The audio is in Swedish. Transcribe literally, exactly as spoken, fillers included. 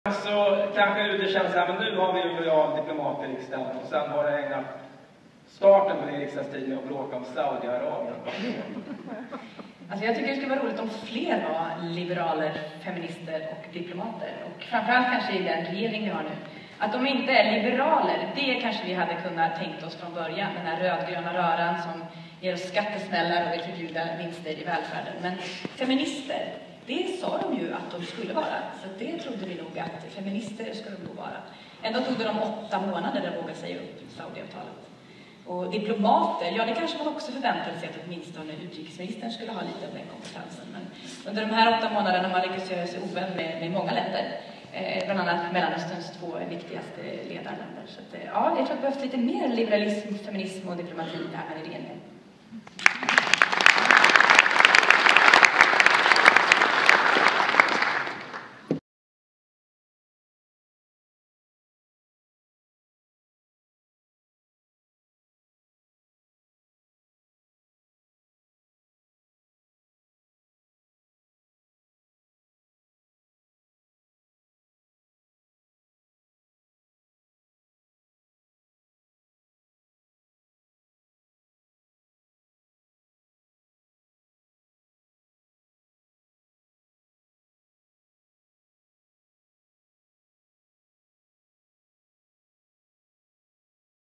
Så kanske det känns så här, men nu har vi ju lojal diplomat i riksdagen och sen har det ägnat starten på din riksdagstid med att bråka om Saudiarabien. Alltså jag tycker det skulle vara roligt om fler var liberaler, feminister och diplomater. Och framförallt kanske i den regering vi har nu. Att de inte är liberaler, det kanske vi hade kunnat tänkt oss från början. Den här rödgröna röran som ger oss skattesmällar och vill förbjuda vinster i välfärden. Men feminister, det sa de ju att de skulle vara. Så det trodde vi nog att feminister skulle de nog vara. Ändå tog det de åtta månader att våga säga upp Saudiavtalet. Och diplomater, ja det kanske man också förväntade sig att åtminstone utrikesministern skulle ha lite av den kompetensen. Men under de här åtta månaderna har man lyckats göra sig ovän med, med många länder. Eh, bland annat Mellanösterns två viktigaste ledarländer. Så att, ja, jag tror att det behövs lite mer liberalism, feminism och diplomati här i regeringen.